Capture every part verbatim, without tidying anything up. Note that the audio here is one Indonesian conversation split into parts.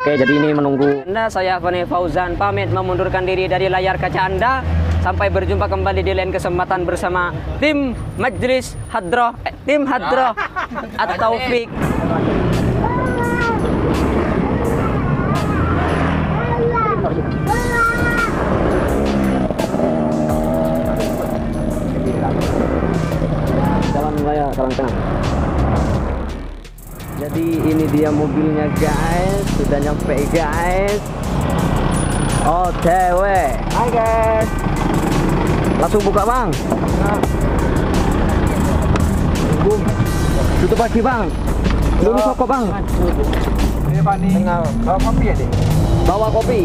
Oke, jadi ini menunggu Anda. Saya Fani Fauzan pamit memundurkan diri dari layar kaca Anda. Sampai berjumpa kembali di lain kesempatan bersama tim Majelis Hadroh, eh, tim Hadroh At-Taufik. Jalan raya Karangtengah. Jadi ini dia mobilnya guys, sudah nyampe guys. O T W. Hai guys. Langsung buka bang. Nah. Tutup lagi bang. Belum soko bang. Ini Pak nih. Bawa kopi ya deh. Bawa kopi.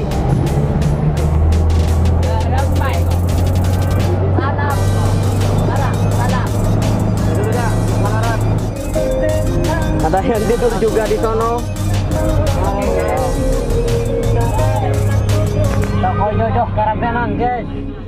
Ada yang tidur juga di sono. Toko Jojo Karantenan guys.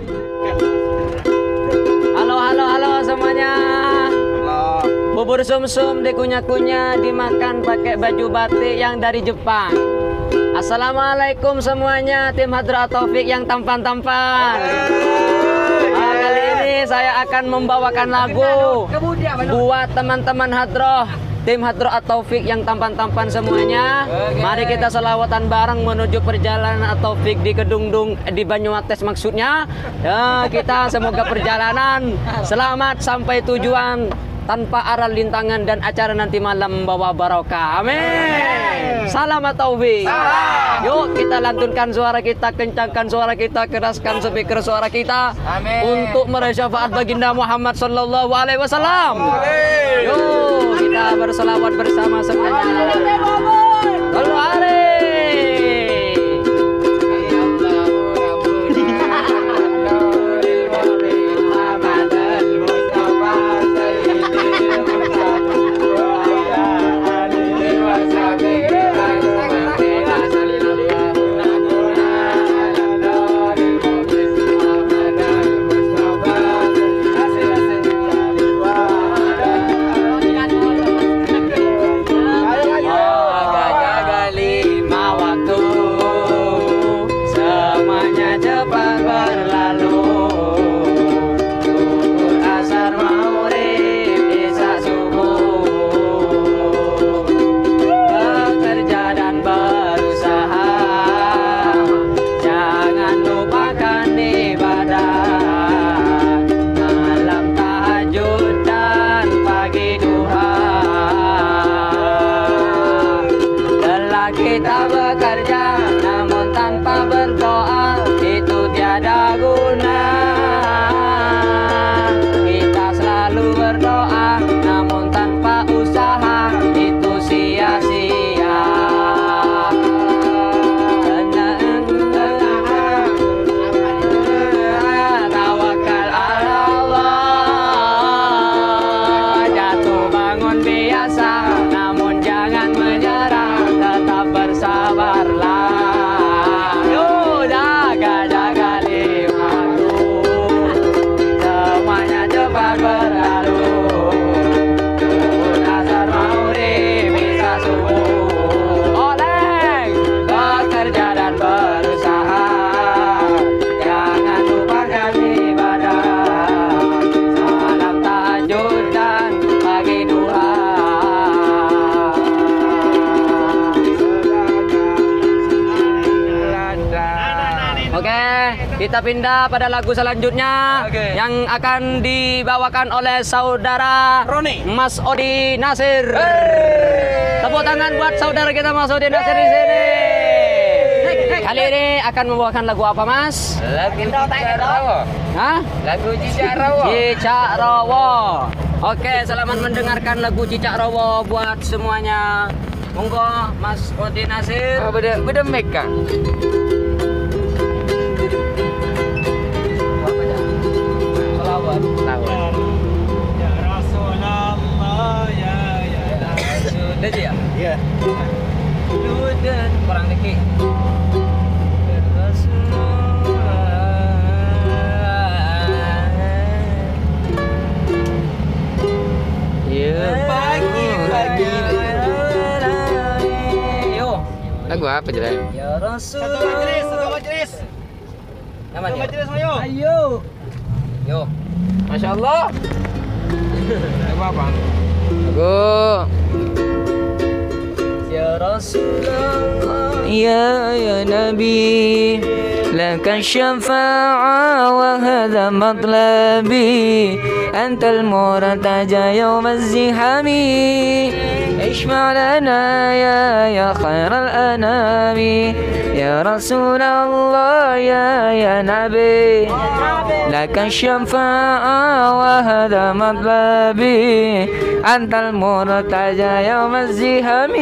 Halo halo halo semuanya. Halo. Bubur sumsum dikunyah-kunyah dimakan pakai baju batik yang dari Jepang. Assalamualaikum semuanya, tim Hadroh At-Taufik yang tampan-tampan. Nah, kali ini saya akan membawakan lagu buat teman-teman Hadroh, tim Hadroh At-Taufik yang tampan-tampan semuanya. Mari kita selawatan bareng menuju perjalanan At-Taufik di Kedungdung, di Banyuates maksudnya. Ya, kita semoga perjalanan selamat sampai tujuan tanpa arah lintangan dan acara nanti malam membawa barokah. Amin. Salam At-Taufik. Yuk kita lantunkan suara kita, kencangkan suara kita, keraskan speaker suara kita. Amin. Untuk meraih syafaat baginda Muhammad sallallahu alaihi wasallam. Yuk kita berselawat bersama semuanya. Sallu alaihi. Kita bekerja namun tanpa berdoa itu tiada guna. Kita selalu berdoa namun tanpa usaha itu sia-sia. Tawakal ala Allah, jatuh bangun biasa namun jangan menyerah. Sabarlah, yuk jaga-jaga limaku, semuanya cepat berlalu. Asar maghrib bisa subuh. Oleh bekerja dan berusaha, jangan lupakan ibadah. Salam tahajud dan pagi duha. Oke, kita pindah pada lagu selanjutnya. Oke. Yang akan dibawakan oleh saudara Roni Mas Odi Nasir. Hey. Tepuk tangan buat saudara kita Mas Odi Nasir di sini. Kali ini akan membawakan lagu apa Mas? Lagu Cicak Rawo. Hah? Lagu Cicak Rawo. Cicak Rawo. Oke, selamat mendengarkan lagu Cicak Rawo buat semuanya. Monggo Mas Odi Nasir. Oh, beda beda mic Kang. Selawat. Ya Rasulullah ya ya Rasul. Dia ya? ya. Dan kurang dikit. Lagu apa? apa jadi? Ya Satu majelis, satu Rasulullah. majelis. Nyaman Satu ya? majelis ayo. Ayo. Yo. Masya Allah. Apa apa? Aku. Ya Rasulullah. Ya ya Nabi, laka syafa'a wa hadha matlabi, antal murtaja yawm az-zihami. اشفع لنا يا يا خير الأنام يا رسول الله يا يا نبي لك الشفاعة وهذا مطلبي أنت المرتجى يوم الزحام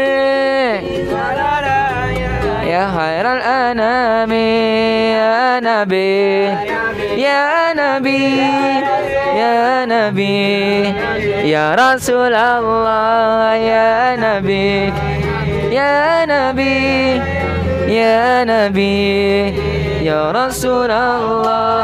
يا خير الأنام يا نبي يا نبي يا نبي يا رسول الله يا نبي يا نبي يا نبي يا رسول الله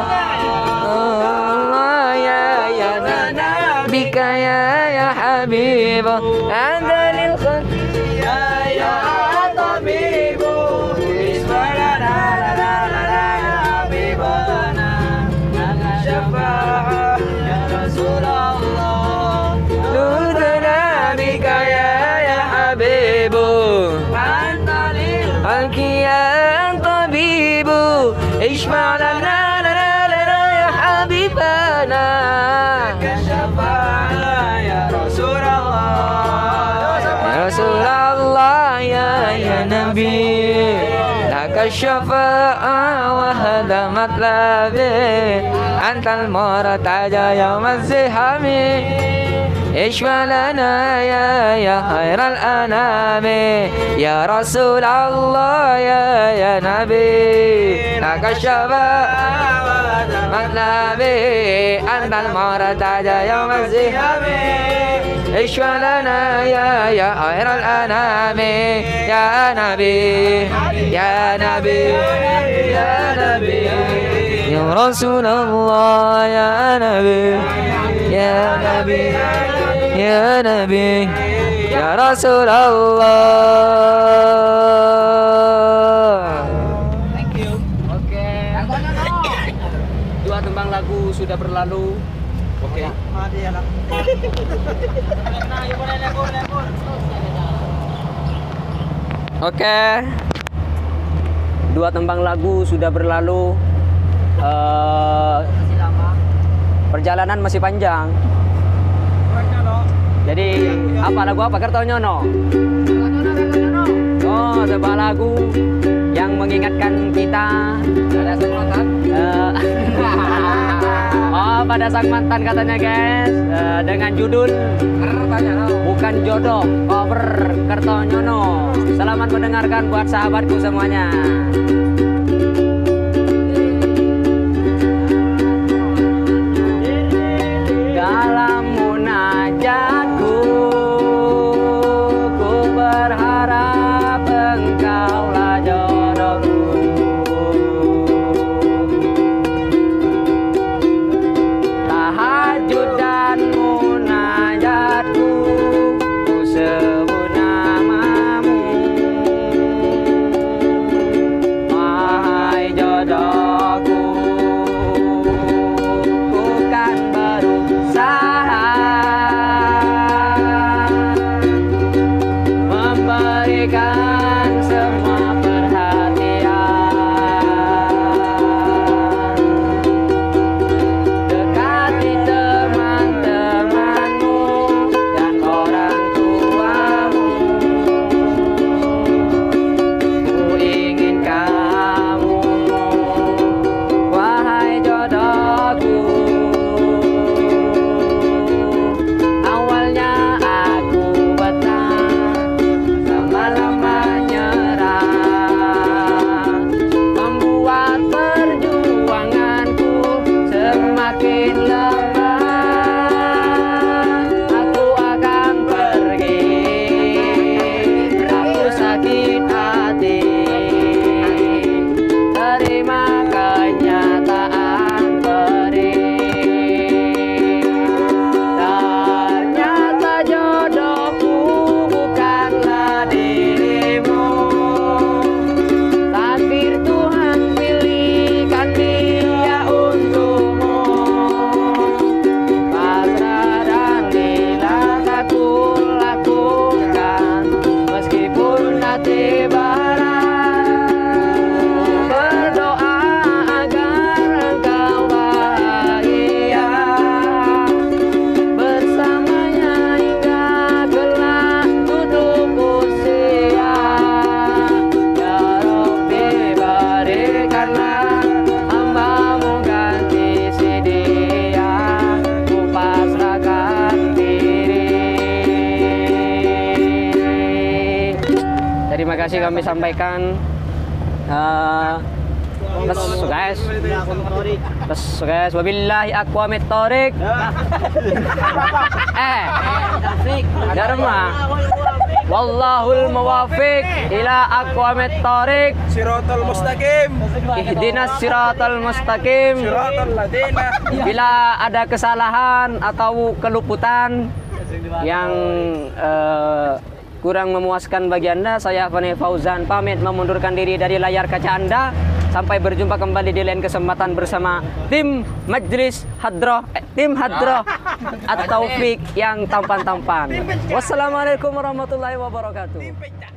الله يا يا بك يا يا حبيب أنت للخلق يا يا طبيب اسمع لنا لنا لنا يا حبيبنا لك شفاعة يا رسول الله لوذنا بك يا يا حبيب أنت للخلق يا طبيب اشفع لنا لنا لنا يا حبيبنا لك شفاعة يا رسول الله يا رسول الله يا يا نبي لك الشفاعة وهذا مطلبي أنت المرتجى يوم الزحام اشفع لنا يا يا خير الأنام يا رسول الله يا يا نبي لك الشفاعة مطلبي أنت المرتجى يوم الزحام اشفع لنا يا يا خير الأنام يا نبي يا نبي يا نبي يا رسول الله يا نبي يا نبي يا نبي يا رسول الله. Thank you. Oke. Dua tembang lagu sudah berlalu. Oke. Mati ya lah. Nah, ibu nenek kur, nenek kur. Oke. Dua tembang lagu sudah berlalu. Eh, perjalanan masih panjang. Jadi apa lagu apa Kertonyono? Oh, sebuah lagu yang mengingatkan kita pada sang mantan. Eh, oh, pada sang mantan katanya guys. Eh, dengan judul Bukan Jodoh cover Kertonyono. Selamat mendengarkan buat sahabatku semuanya. Dalam munajatku, ku berharap engkaulah jodohku. Tahajud dan munajatku, ku sebut namamu. kasih kami sampaikan. Uh, Bes, guys. Bes, guys. Wabillahi aqwamit thoriq. Eh, Dharma. Wallahul muwafiq ila aqwamit thoriq. Siratal mustaqim. Ihdinas siratal mustaqim. Siratal ladina. Bila ada kesalahan atau keluputan yang uh, kurang memuaskan bagi Anda, saya Fani Fauzan pamit memundurkan diri dari layar kaca Anda. Sampai berjumpa kembali di lain kesempatan bersama tim Majlis Hadroh, eh, tim Hadroh At-Taufik yang tampan-tampan. Wassalamualaikum warahmatullahi wabarakatuh.